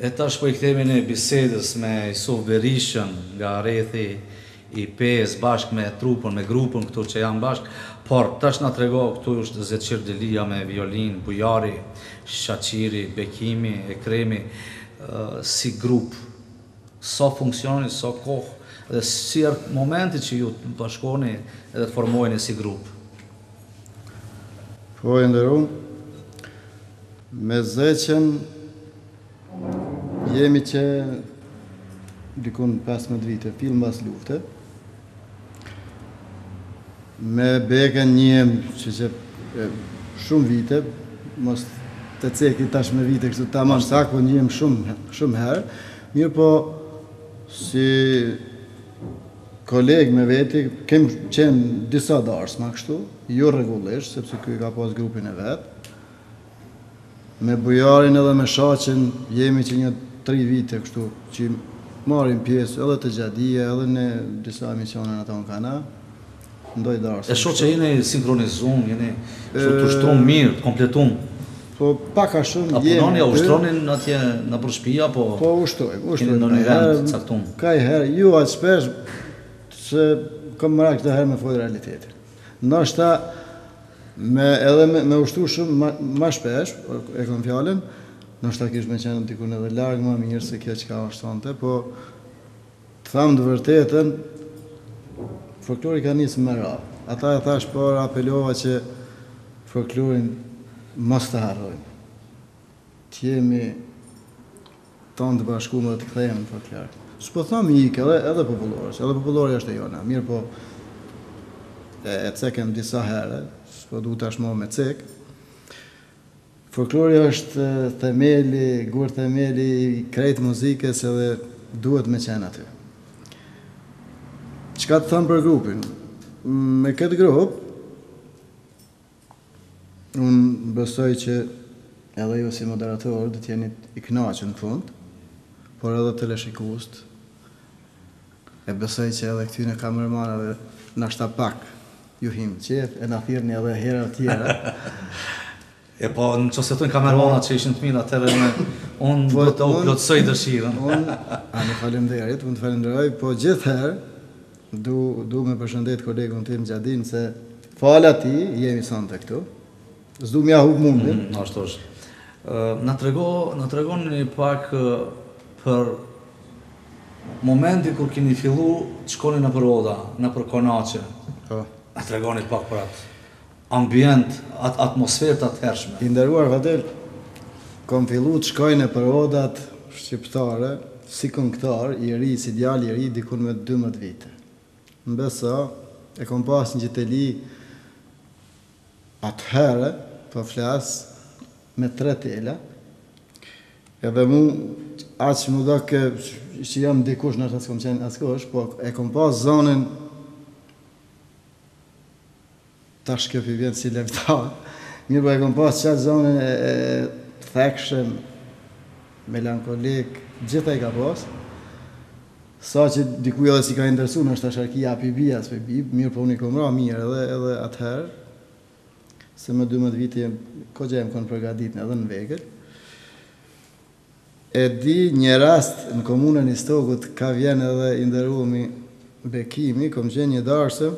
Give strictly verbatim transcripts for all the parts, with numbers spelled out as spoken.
E tash po i kthehemi në bisedës me Jusuf Berishën nga rrethi i pesë bashkë me trupën, me grupën këtu që janë bashkë, por tash na trego këtu është Zeçir Delia me violin, Bujari, Shaqiri, Bekimi, Ekremi, uh, si grup, sa funksioni, sa kohë, dhe si është momenti që ju të bashkoni edhe të formojeni si grup. Po e ndërun, me Zeqen jemi që dikun pesëmbëdhjetë vite, film pas lufte. Me Beken njëm që që e, shumë vite, mos të ceki tash me vite kështu ta manë sak, po njëm shumë, shumë herë. Mirë po, si kolegë me veti, kem qenë disa darës ma kështu, jo rregullisht, sepse kuj ka pas grupin e vetë. Me Bujarin edhe me Shaqen jemi që një tri vite kështu, që marim pjesë edhe të Gjadia, edhe në disa emisione në ato në kana, ndoj darës. E shoh që jeni sinkronizum, jeni kështu të ushtrum mirë, të kompletum. Po paka shumë jemi. A punoni, a ushtronin atje në për shtëpia, po... Po ushtrojmë, ushtrojmë. Keni ndonjë vend caktum. Ka i herë, ju aq shpesh, se kam mëra këtë herë me folë realitetin. Ndoshta me edhe me, me ushtru shumë ma, ma shpesh, e kom fjallën, ndoshta kish me qenë dikun edhe largë ma mirë se kjo që ka ushtonte, po të thamë të vërtetën, folklori ka njësë më ra. Ata e thash por apelova që folklorin mos të harrojmë. Të jemi tonë të bashkumë dhe të kthejmë në folklor. S'po thamë i ike edhe, edhe popullore, edhe popullore është e jona, mirë po e, e cekëm disa herë, s'po du tashmo me cek. Folklori është themeli, gur themeli i krejt muzikës edhe duhet me qenë aty. Çka të thëmë për grupin? Me këtë grup, unë besoj që edhe ju si moderator dhe t'jeni i knaqën në fund, por edhe të leshikust, e besoj që edhe këtyne kamermanave nashta pak ju him qef, e na thirrni edhe hera tjera. E po, në që se të në kamermanat që ishin të mirë, atëre unë do të u plotësoj dëshirën. Unë, a në falemderit, unë të falemderoj, po gjithëherë, du, du me përshëndet kolegun tim Gjadin, se fala ti, jemi sonë të këtu, s'du mja hub mundin. Mm, ashtu është. Në trego, në tregon një pak për momenti kur keni fillu të shkoni në për oda, në për konache. Po. Në tregoni pak për atë ambient, atë atmosferë të atëhershme. I nderuar Fadel, kom fillu të shkoj në për odat shqiptare, si këngëtar, i ri, si djali i ri, dikun me dymbëdhjetë vite. Mbesa, e kom pas një gjiteli atëherë, po flas, me tre tela, edhe mu, aqë mu do ke, që jam dikush në të s'kom qenë askush, po e kom pas zonën, tash kjo për vjenë si leftar, mirë po e kom pas qatë zonën e, e thekshëm, melankolik, gjitha i ka pas, sa që dikuj edhe si ka interesu në është të sharkia api bia, s'pe bib, mirë po unë i kom ra mirë edhe, edhe atëherë, se me dymbëdhjetë vite ko që jem konë përgadit në edhe në vegër. E di një rast në komunën i Stogut ka vjen edhe i nderuami Bekimi, kom qenë një darse,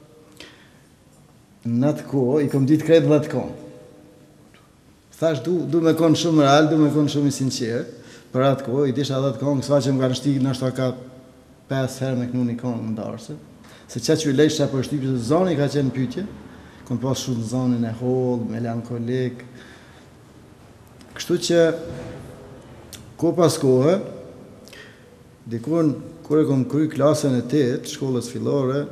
në atë kohë, i kom ditë krejt dhe atë kohë. Thash, du, du me konë shumë real, du me konë shumë i sinqerë, për atë kohë, i disha dhe atë kohë, kësva që më ka nështikë, nështë ka pesë herë me kënu një kohë në darse, se që që i lejshë për shtipë, që zoni ka qenë pytje, kom pas shumë zonin e hollë, melankolik, kështu që, ko pas kohë, dikun, kur e kom kry klasën e tetë, shkollës fillore,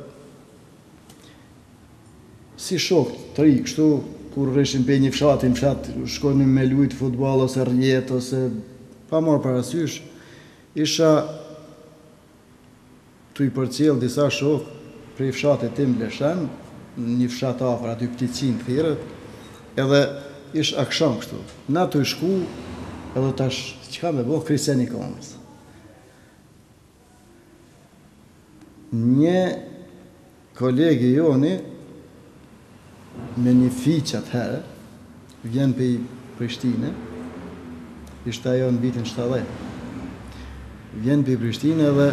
si shok të ri, kështu, kur rreshim pe një fshati, në fshat, shkonim me lujtë futbol, ose rjet, ose pa marë parasysh, isha të i përcjell disa shok prej fshatit tim Leshen, një fshat afër, aty Pticin thirët, edhe ish aksham kështu. Na të i shku, edhe tash, që ka me bo, Kristian Ikonës. Një kolegi joni, me një fiqë atëherë, vjen për i Prishtine, ishte ajo në vitin shtatëdhjetë. Vjen për Prishtinë edhe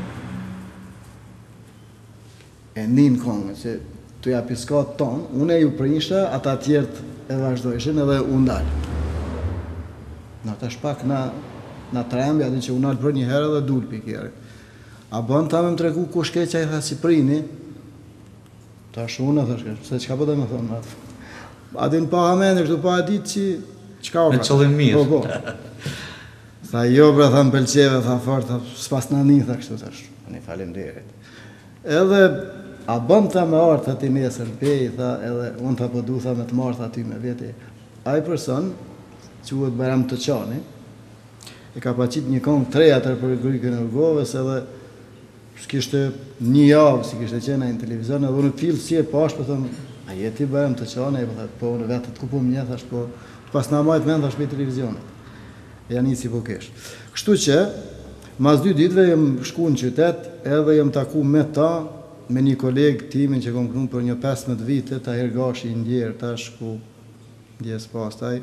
e nin kongë, që të ja piskat tonë, unë e ju prinsha, ata tjertë e vazhdojshin edhe u ndalë. Në ta shpak na, na trembi, atin që unë alë për një herë dhe dulë për kjeri. A bënë ta me më tregu ku shkeqa i tha si prini, ta shunë, thashke, se qka pëtë me thonë atë. Atin pa hamene, kështu pa e ditë që qka o me qëllim mirë. Po, po. Tha jo, bre, tha më pelqeve, tha fort, tha s'pas në një, tha kështu, thash, një falim derit. Edhe, a bëm ta me artë ati nesër pej, tha, edhe unë ta pëdu, tha, me të martë aty me veti. Ai person, quhet Bajram Toçani, e ka paqit një kongë tre atër për Grykën e Rrugovës, edhe s'kishte një javë, si kishte qena në televizion, edhe unë fillë si e pash, për thëmë, a jeti Bajram Toçani, e për po unë vetët ku po më një, thash, po, pas na majtë men, thash, për televizionit. Janë i si po kesh. Kështu që, mas dy ditëve jem shku në qytet, edhe jem taku me ta, me një kolegë timin që kom kënu për një pesëmbëdhjetë vite, ta Gashi i ndjerë, ta shku ndjes pastaj.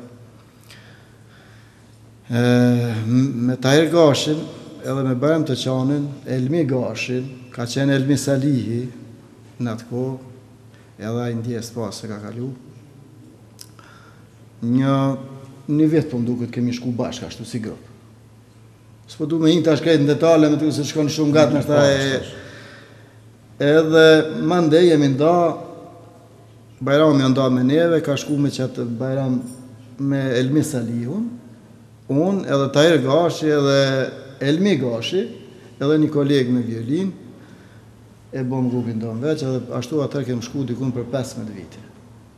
E, me ta Gashin, edhe me Bajram Toçanin, Elmi Gashin, ka qenë Elmi Salihi, në atë kohë, edhe ai ndjes pas se ka kalu. Një Një vetë po më duket kemi shku bashkë, ashtu si grupë. S'po du me hinë të ashkajt në detale, me të se shkon shumë gatë në shta e... Edhe mandej jemi nda, Bajram jë nda me neve, ka shku me qatë Bajram me Elmi Salihun, unë edhe Tahir Gashi edhe Elmi Gashi, edhe një kolegë me violin, e bom grupin do në veç, edhe ashtu atër kem shku dikun për pesëmbëdhjetë vite.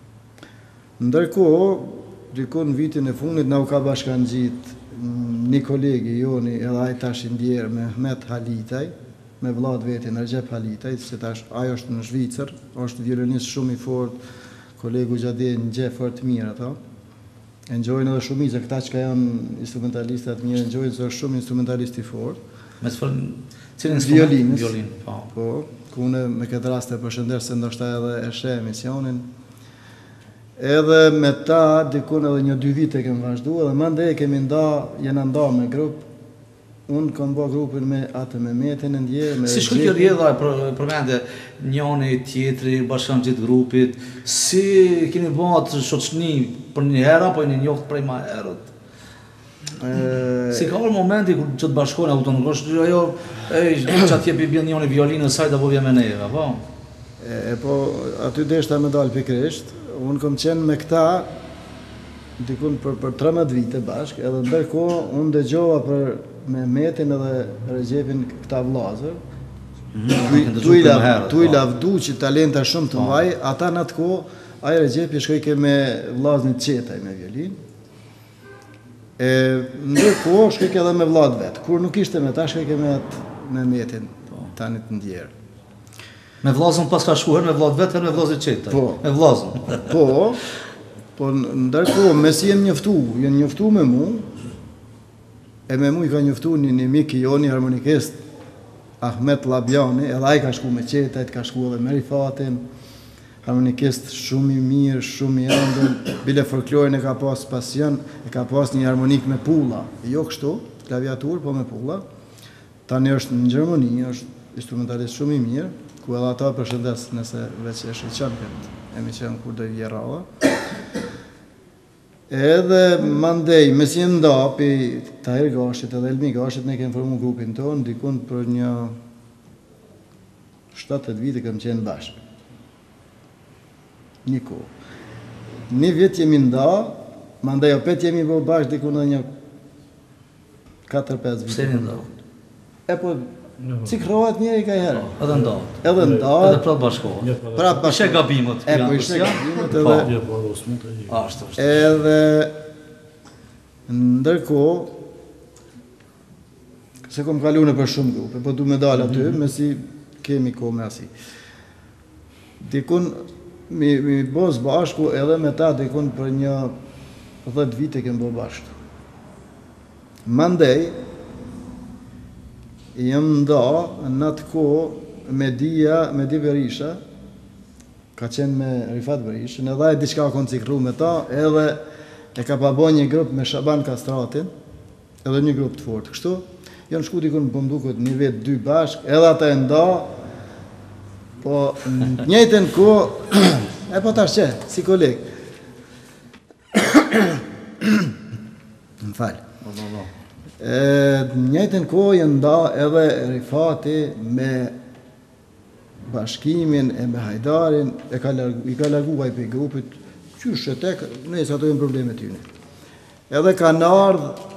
Ndërkohë, dikun në vitin e fundit na u ka bashkan gjitë një kolegi joni edhe aj tash i ndjerë me Mehmet Halitaj, me vlad vetin Recep Halitaj, se tash ajo është në Zhvicër, është violinist shumë i fort, kolegu gjade në gje fort mirë ata. E njojnë edhe shumica, këta që ka janë instrumentalistat mirë, e njojnë se është shumë instrumentalist i fort. Me të fërë, cilë instrument? Violinës. Violin, po. Po, kune me këtë rast e përshëndesh se ndoshta edhe e she emisionin. Edhe me ta, dikun edhe një dy vite kemë vazhdu, edhe mandej kemi nda, jena nda me grup, unë kam ba grupin me atë me metin e ndje, me... Si shku kjo rjedha përmende njani, tjetri, bashkan gjithë grupit, si keni bëhat shoqni për një hera, po e një njohtë prej ma herët? Si ka orë momenti që të bashkojnë autonomikosht, ajo, e që atje për bjën njani violinë, saj të po vje me neve, po? E po, aty deshta me dalë pikrisht, unë kom qenë me këta dikun për, për tridhjetë vite bashkë, edhe ndërkohë unë dëgjova për Mehmetin edhe Recepin këta vllazër, Mm-hmm. Tu i lavdu që talenta shumë të mbaj, ata në atë kohë, ai Recepi shkoj ke me vllazni Qetaj me violin. E ndërkohë shkoj ke edhe me vllad vet. Kur nuk ishte me ta, shkoj ke me atë Mehmetin tani të ndjerë. Me vllazën pas ka shkuar me vllad vet, me vllazin Qetaj. Po. Me vllazën. Po. Po ndërkohë mes jem njoftu, janë njoftu me mua. E me mu i ka njoftu një, një mik i joni harmonikist Ahmet Labjani, edhe ai ka shku me Qetajt, ka shku edhe me Rifatin, harmonikist shumë i mirë, shumë i ëndër, bile folklorin e ka pas pasion, e ka pas një harmonik me pulla, jo kështu, klaviatur, po me pulla. Tani është në Gjermani, është instrumentalist shumë i mirë, ku edhe ata përshëndes nëse veç e shqeqen këtë emision kur do i vje rava. Edhe mandej, mes jenë nda, pi Tahir Gashit edhe Elmi Gashit, ne kemë formu grupin tonë, dikun për një shtatëdhjetë vite kemë qenë bashkë. Një kohë. Një vjet jemi nda, mandej opet jemi bo bashkë dikun edhe një katër pesë vite. Pse një nda? E po, cik rohet njeri ka herë. Edhe nda. Edhe nda. Edhe prapë bashkohet. Prapë bashkohet. Ishe gabimët. E po ishe gabimët edhe... Ashtu është. Edhe ndërkohë, se kom kalu në për shumë grupe, po du me dalë aty, me si kemi ko me asi. Dikun, mi, mi bos bashku edhe me ta dikun për një dhjetë vite kem bo bashku. Mandej, jem nda në atë kohë me Dia, me Di Berisha, ka qenë me Rifat Berishën, edhe e diçka koncikru me ta, edhe e ka pa bo një grup me Shaban Kastratin, edhe një grup të fortë. Kështu, janë shku dikun po mduket një vetë dy bashk, edhe ata e nda, po në njëjtën kohë, e po tash që, si koleg. Më falë. Në njëjtën kohë janë nda edhe Rifati me bashkimin e me Hajdarin, e ka largu, i ka largu vaj për grupit, qysh e tek, nëjës ato jenë probleme t'yne. Edhe kanë ardhë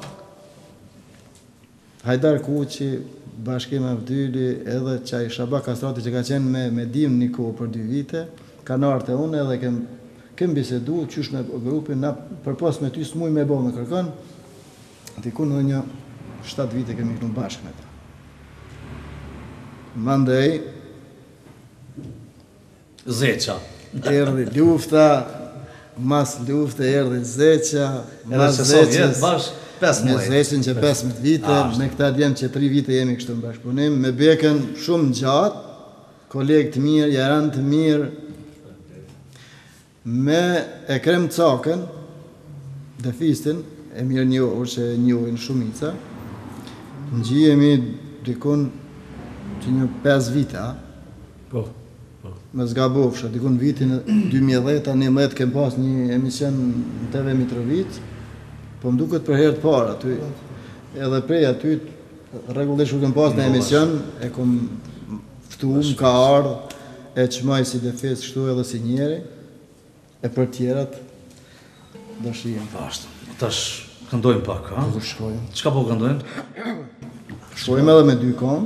Hajdar Kuqi, bashkim e vdyli, edhe qaj Shabak Kastrati që ka qenë me, me dim një kohë për dy vite, kanë ardhë e unë edhe kem, kem bisedu, qysh me grupin, na përpos me ty s'muj me bo me kërkon, dikun edhe një shtatë vite kemi kënu bashkë me ta. Mandej, Zeqa. Erdi lufta, mas lufte erdi Zeqa, mas Zeqës, me Zeqën që pesëmbëdhjetë vite, me këta djemë që tri vite jemi kështu në bashkëpunim, me Bekën shumë gjatë, kolegë të mirë, jaran të mirë, me Ekrem Cakën, dhe fistin, e mirë njohur që njohin shumica, në gjijemi dikun që një pesë vite, Po, po. me zgabofsha, dikun vitin dy mijë e dhjetë, një mëtë kem pas një emision në T V Mitrovic, po më duket për herë të parë aty, edhe prej aty, rregullisht u kem pas në emision, e kom ftuar, ka ardhë, e qmaj si defes kështu edhe si njeri, e për tjerat, do shijem. Bashtë, tash këndojmë pak, ha? Po shkojmë. Qka po këndojmë? Shkojmë edhe me dy kom,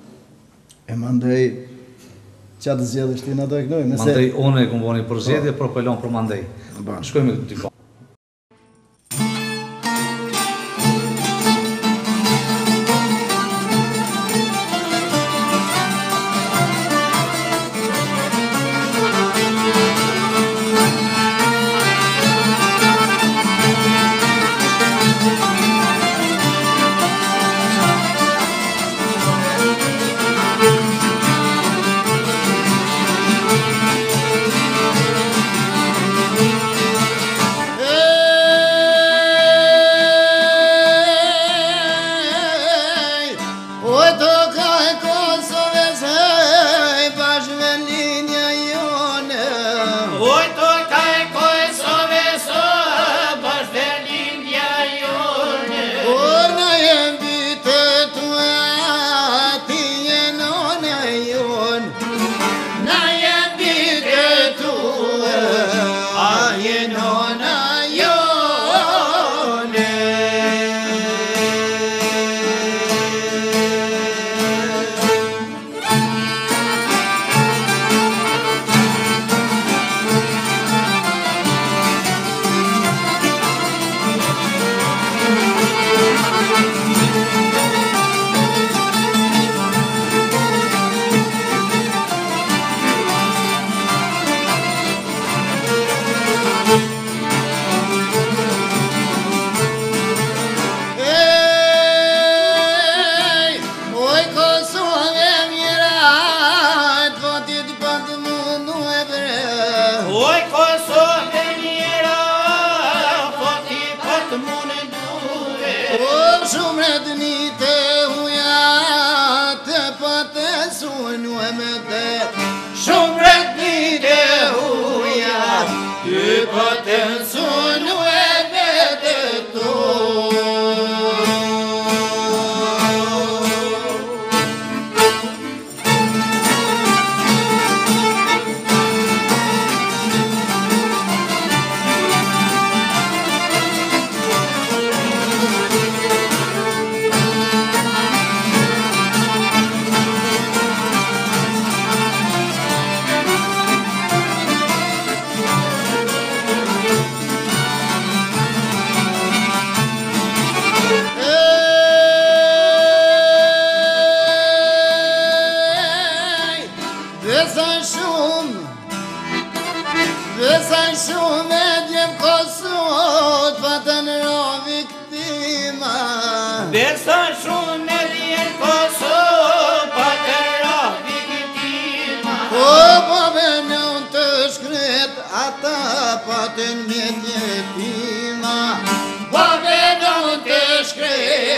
e mandej, qatë zjedhë shtina do e këndojmë. Mandej, one e këmë boni për zjedhje, për pëllon për mandej. Shkojmë me dy kom. Ata patin me tjetima, po vedon të shkret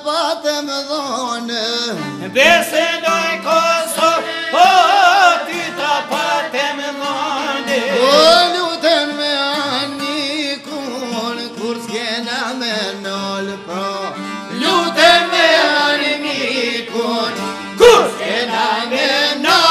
patë më dhone. Bese doj Kosovë, o ty ta patë më dhone. O luten me anikun, kur s'kena me nol pra. Luten me anikun, kur s'kena me nol.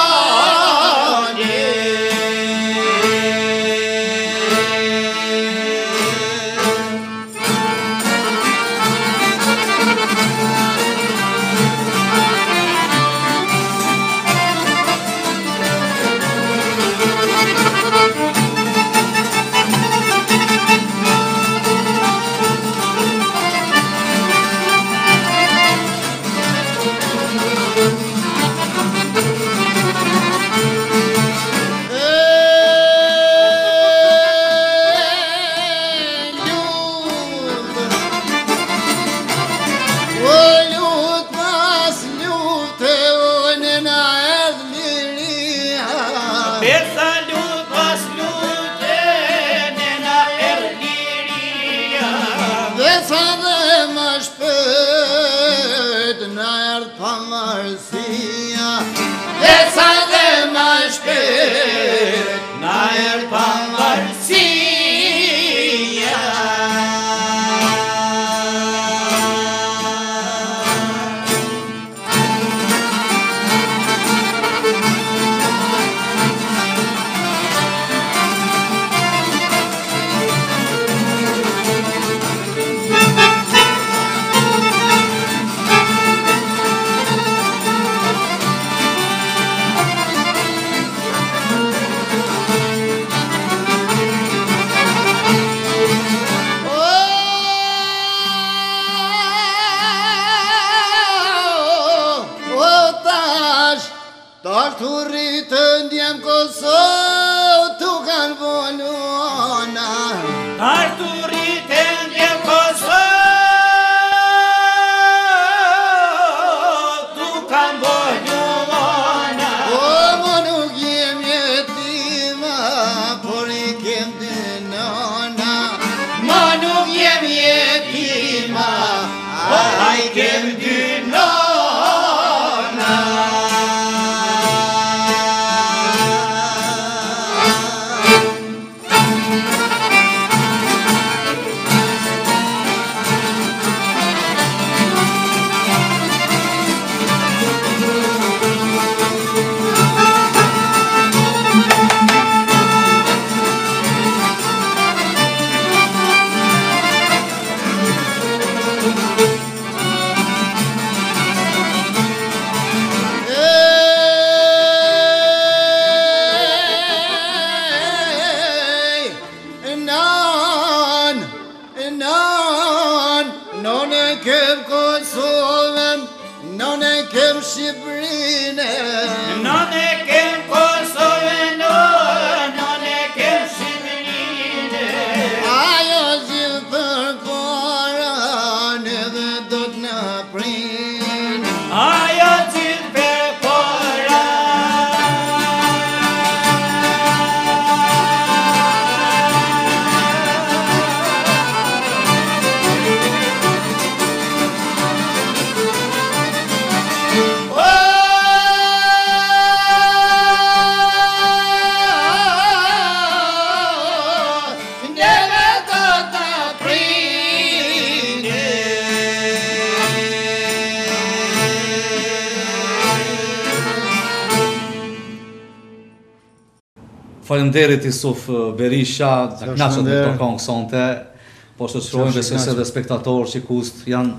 Faleminderit Isuf Berisha, të knaqet me këto këngë sonte, po shoqërojmë dhe se dhe spektatorë që kust janë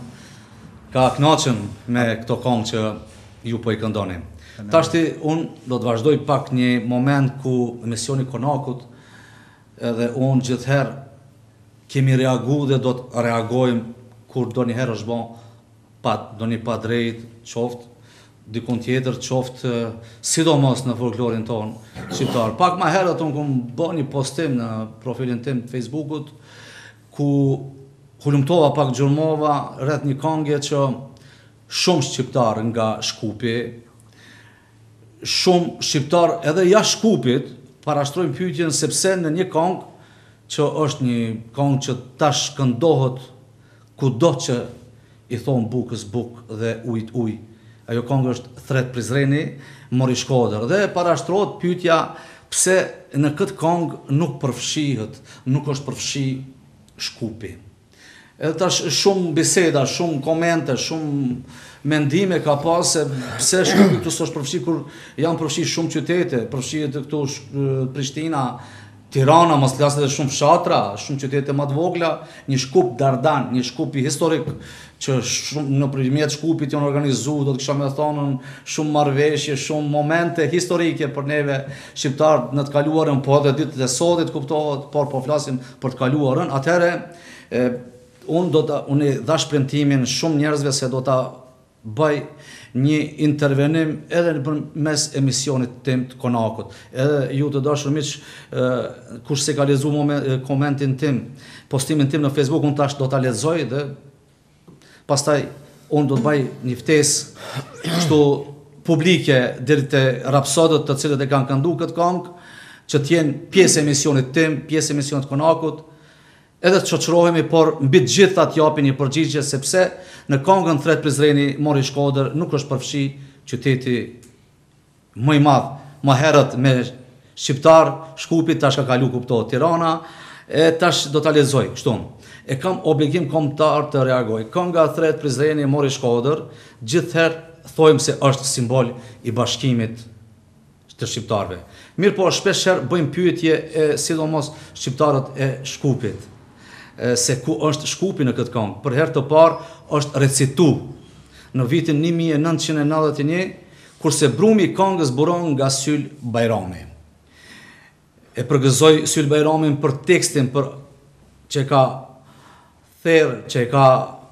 ka knaqen me këto këngë që ju po i këndoni. Tashti unë do të vazhdoj pak një moment ku emisioni Konakut edhe unë gjithherë kemi reagu dhe do të reagojmë kur do një herë është bon pa, do një pa drejt qoftë dikun tjetër qoftë sidomos në folklorin tonë shqiptar. Pak ma herët unë këmë bë një postim në profilin tim të Facebookut ku hulumtova pak gjurmova rreth një këngë që shumë shqiptar nga Shkupi, shumë shqiptar edhe jashtë Shkupit parashtrojnë pyetjen sepse në një këngë që është një këngë që tash këndohet kudo që i thonë bukës buk dhe ujt uj. Ajo këngë është Thret Prizreni, Mori Shkodër. Dhe parashtrohet pyetja pse në këtë këngë nuk përfshihet, nuk është përfshi Shkupi. Edhe tash shumë biseda, shumë komente, shumë mendime ka pas se pse Shkupi këtu s'është përfshi kur janë përfshi shumë qytete, përfshihet këtu Prishtina, Tirana, mos flas edhe shumë fshatra, shumë qytete më të vogla, një Shkup Dardan, një Shkupi historik që shumë nëpërmjet Shkupit janë organizuar, do të kisha më thonë shumë marrëveshje, shumë momente historike për neve shqiptarë në të kaluarën, po edhe ditët e sotit kuptohet, por po flasim për të kaluarën. Atëherë unë do ta unë dha shpërndimin shumë njerëzve se do ta bëj një intervenim edhe në mes emisionit tim të Konakut. Edhe ju të dashur miq, kush se ka lexuar komentin tim, postimin tim në Facebook, unë tash do ta lexoj dhe pastaj unë do të bëj një ftesë kështu publike deri te rapsodët të cilët e kanë kënduar këtë këngë, që të jenë pjesë e emisionit tim, pjesë e emisionit të Konakut. Edhe të shoqërohemi, por mbi të gjitha të japin një përgjigje sepse në këngën Thret Prizreni, Mori Shkodër nuk është përfshi qyteti më i madh, më herët me shqiptar, Shkupi tash ka kalu kuptohet Tirana, e tash do ta lexoj kështu. E kam obligim kombëtar të reagoj. Kënga Thret Prizreni, Mori Shkodër, gjithherë thojmë se është simbol i bashkimit të shqiptarëve. Mirë po, shpeshherë bëjmë pyetje e sidomos shqiptarët e Shkupit, se ku është Shkupi në këtë këngë. Për herë të parë është recitu në vitin një mijë e nëntëqind e nëntëdhjetë e një, kurse brumi i këngës buron nga Syl Bajrami. E përgëzoj Syl Bajramin për tekstin për që ka therr, që ka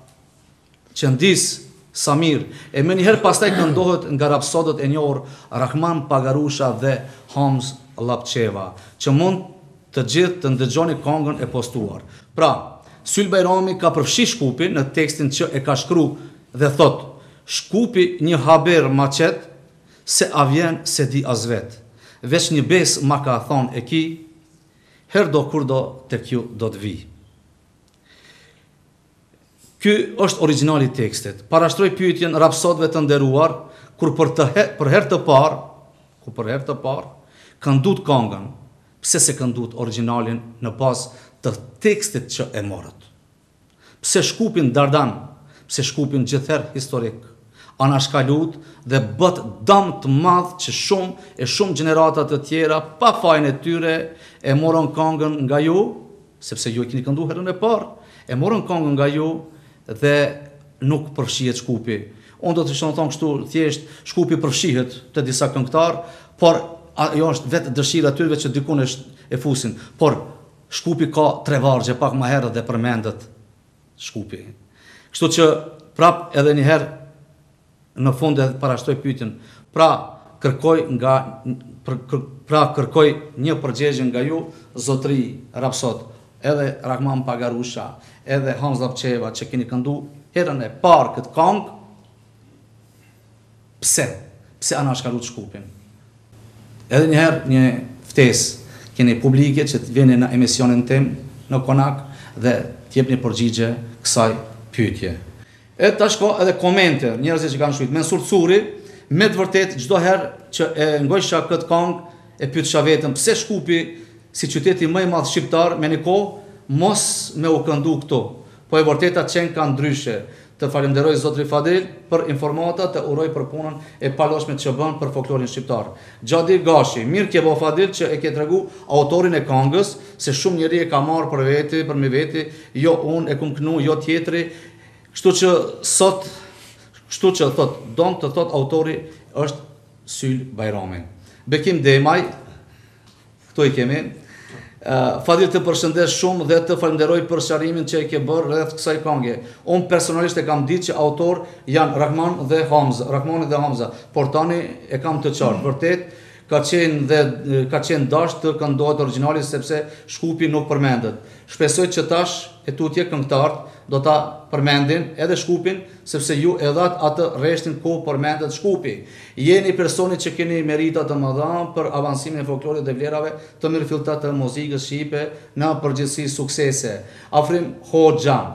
qëndis Samir, e më njëherë pastaj këndohet nga rapsodët e njohur Rahman Pagarusha dhe Hamz Lapçeva, që mund të gjithë të ndëgjoni këngën e postuar. Pra, Syl Bajrami ka përfshi Shkupin në tekstin që e ka shkruar dhe thot: Shkupi një haber ma qet, se a vjen se di as vet. Veç një bes ma ka thon e ki, her do kur do tek ju do të vi. Ky është origjinali i tekstit. Parashtroj pyetjen rapsodëve të nderuar, kur për të he, për herë të parë, kur për herë të parë këndut këngën, pse se këndut origjinalin në bazë të tekstit që e morët. Pse Shkupin Dardan, pse Shkupin gjithherë historik, anashkalut dhe bët dëm të madh që shumë e shumë gjeneratat të tjera pa fajin e tyre e morën këngën nga ju, sepse ju e keni kënduar herën e parë, e morën këngën nga ju dhe nuk përfshihet Shkupi. Unë do të thonë kështu thjesht, Shkupi përfshihet te disa këngëtar, por ajo është vetë dëshira e tyre që dikun e fusin. Por Shkupi ka tre vargje, pak më herët dhe përmendet Shkupi. Kështu që prap edhe një herë në fund e parashtoj pyetjen. Pra kërkoj nga pra kërkoj një përgjigje nga ju, zotëri rapsod, edhe Rahman Pagarusha, edhe Hamz Lapçeva që keni këndu herën e parë këtë këngë. Pse? Pse anashkalut Shkupin? Edhe një herë një ftesë keni publike që të vini në emisionin tim në Konak dhe të jepni përgjigje kësaj pyetje. E tash ka edhe komente, njerëzit që kanë shkruar. Mensur Curi, me të vërtet çdo herë që e ngojsha këtë këngë e pyetësha veten pse Shkupi si qyteti më i madh shqiptar me një kohë mos me u këndu këtu. Po e vërteta qenë kanë ndryshe. Të falenderoj zotri Fadil për informata, të uroj për punën e paloshme që bën për folklorin shqiptar. Gjadi Gashi, mirë ke bo Fadil që e ke tregu autorin e këngës, se shumë njeri e ka marrë për veti, për mi veti, jo unë e kum kënu, jo tjetri. Kështu që sot, kështu që thot, don të thot autori është Syl Bajrami. Bekim Demaj, këtu i kemi. Uh, Fadil të përshëndes shumë dhe të falenderoj për sqarimin që e ke bërë rreth kësaj këngë. Unë personalisht e kam ditë që autor janë Rahman dhe Hamza, Rahmani dhe Hamza, por tani e kam të qartë. Vërtet ka qenë dhe ka qenë dash të këndohet origjinali sepse Shkupi nuk përmendet. Shpresoj që tash e tutje këngëtarët do ta përmendin edhe Shkupin, sepse ju e dhat atë rreshtin ku përmendet Shkupi. Jeni personi që keni merita të mëdha për avancimin e folklorit dhe vlerave të mirëfillta të muzikës shqipe në përgjithësi suksese. Afrim Hoxha,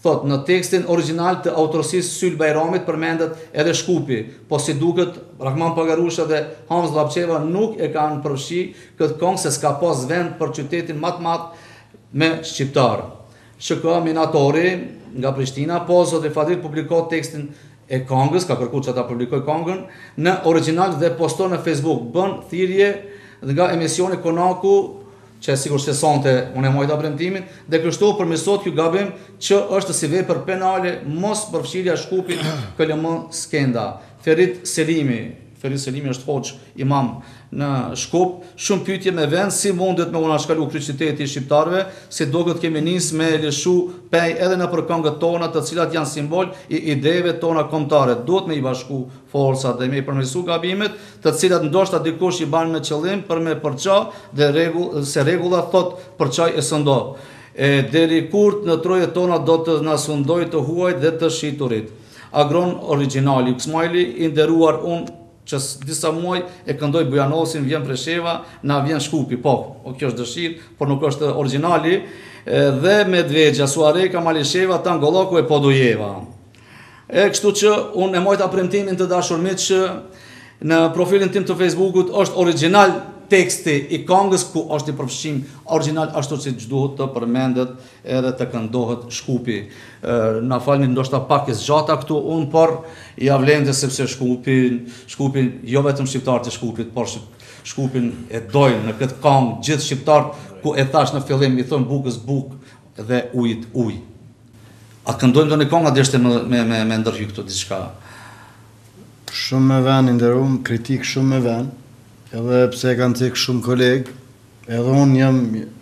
Thot, në tekstin original të autorësisë Syl Bajramit përmendet edhe Shkupi, po si duket Rahman Pagarusha dhe Hamza Llapçeva nuk e kanë përfshi këtë këngë se s'ka pas vend për qytetin më të madh me shqiptar. Sh K Minatori nga Prishtina, po zoti Fadil publikoi tekstin e këngës, ka kërkuar që ta publikoj këngën në original dhe poston në Facebook, bën thirrje nga emisioni Konaku, që sikur se sonte unë e mojta premtimin, dhe kështu përmirësohet ky gabim që është si vepër penale mos përfshirja e Shkupit K L M Skenda. Ferit Selimi, Ferit Selimi është hoxh imam në Shkup, shumë pyetje me vend, si mundet me una shkalu kryqëziteti i shqiptarëve, si duket kemi nis me lëshu pej edhe në për këngët tona, të cilat janë simbol i ideve tona kombëtare. Duhet me i bashku forcat dhe me i përmirësu gabimet, të cilat ndoshta dikush i ban me qëllim për me përça dhe rregull se rregulla thot përçaj e sëndo. E deri kurt në trojet tona do të na sundoj të huajt dhe të shiturit. Agron originali, Ksmajli i nderuar unë që disa muaj e këndoj Bujanosin, vjen Presheva, na vjen Shkupi, po, o kjo është dëshirë, por nuk është originali, dhe Medvegja, Suareka, Malisheva, Tangoloku e Podujeva. E kështu që unë e mojta premtimin të dashurmit që në profilin tim të Facebookut është original teksti i këngës ku është i përfshim original ashtu si duhet të përmendet edhe të këndohet Shkupi. Na falni ndoshta pak e zgjata këtu unë, por ja vlente sepse Shkupin, Shkupin jo vetëm shqiptarët e Shkupit, por Shkupin e dojnë në këtë këngë gjithë shqiptarët ku e thash në fillim i thon bukës bukë dhe ujit ujë. A këndojmë do në këngë a deshte me, me, me, me ndërhy këtu diçka? Shumë me ven i nderuam, kritik shumë me ven, edhe pse kanë cek shumë kolegë, edhe unë jam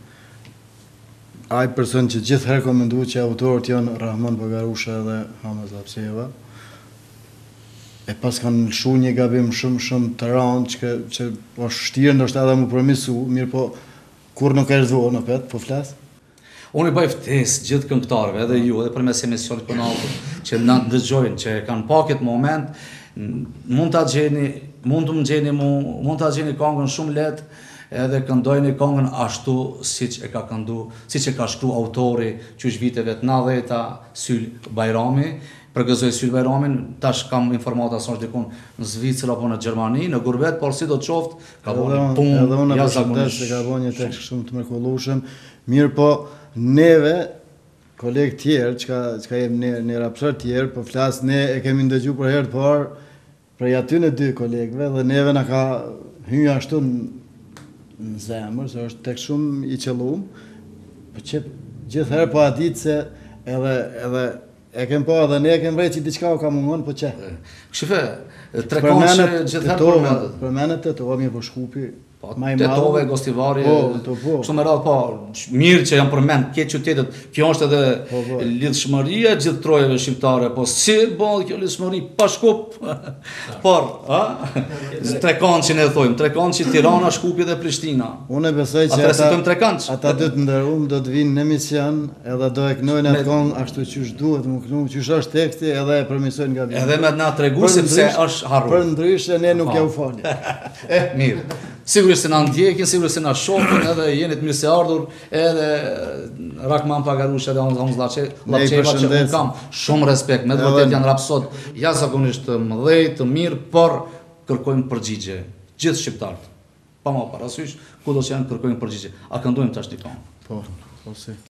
ai person që gjithherë komendu që autorët janë Rahman Pagarusha dhe Hamza Llapçeva. E pas kanë lëshu një gabim shumë shumë të rëndë që, që po shtirë ndoshta edhe më përmisu, mirë po kur nuk e rëzohë në petë, po flasë. Unë i bëj ftesë gjithë këngëtarëve, edhe ju, edhe përmes emisionit Konaku, që na dëgjojnë, që kanë pa këtë moment, mund ta gjeni, mund të më gjeni mu, mund ta gjeni këngën shumë lehtë, edhe këndojnë këngën ashtu siç e ka këndu, siç e ka shkruar autori qysh viteve të nëntëdhjetë Syl Bajrami. Përgëzoj Syl Bajramin, tash kam informata sa është dikun në Zvicër apo në Gjermani, në gurbet, por si do të qoftë, ka bënë punë. Edhe unë përshëndes se ka bënë një tekst shumë të mrekullueshëm. Mirë po, neve, kolegë tjerë, çka çka jemi ne, ne rapsor tjerë, po flas ne e kemi ndëgjuar për herë të parë prej aty në dy kolegëve dhe neve na ka hyrë ashtu në zemër, se është tekst shumë i qelluar. Po që gjithherë po a ditë se edhe edhe e kem pa dhe ne e kem vrejt që diçka u ka mungon, po që? Shife, tre konqe gjithherë përmendet. Përmendet të to, mirë po Shkupi, Tetove, Gostivari, po, po. kështu me radhë, po, mirë që janë përmend këtë qytetet, kjo është edhe po, po. lidhshmëria gjithë trojeve shqiptare, po si bëhet kjo lidhshmëri pa Shkup, por, a? Tre konqin e thojmë, tre konqi Tirana, Shkupi dhe Prishtina. Unë e besoj që ata, ata, ata do të ndërrum, do të vinë në emision, edhe do e kënojnë atë këngë ashtu qysh duhet më kënu, qysh është teksti edhe e përmisojnë nga vinë. Edhe me na tregu sepse është harruar. Për ndryshe ne nuk ja u fali. Eh, mirë. Sigurisht se na ndjekin, sigurisht se na shohin, edhe jeni të mirë se ardhur, edhe Rahman Pagarusha dhe Hamza Llapçeva që unë kam shumë respekt, me të vërtetë janë rapsot jashtëzakonisht të mëdhej, të mirë, por kërkojmë përgjigje. Gjithë shqiptarët, pa më parasysh, kudo që janë kërkojmë përgjigje. A këndojmë tash një këngë? Po, po si.